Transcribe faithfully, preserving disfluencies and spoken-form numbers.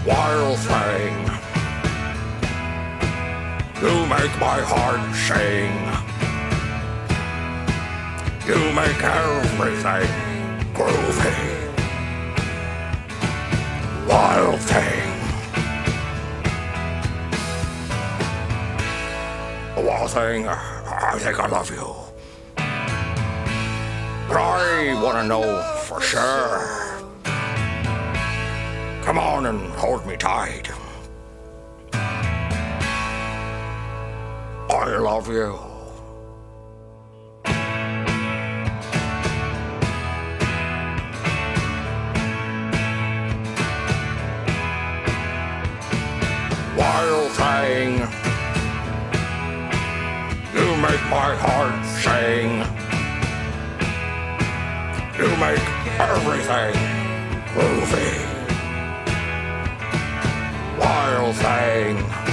wild thing. You make my heart sing. You make everything groovy. Wild thing. Wild thing, I think I love you. But I want to know for sure. Come on and hold me tight. I love you. Wild thing, you make my heart sing. You make everything groovy. Wild thing.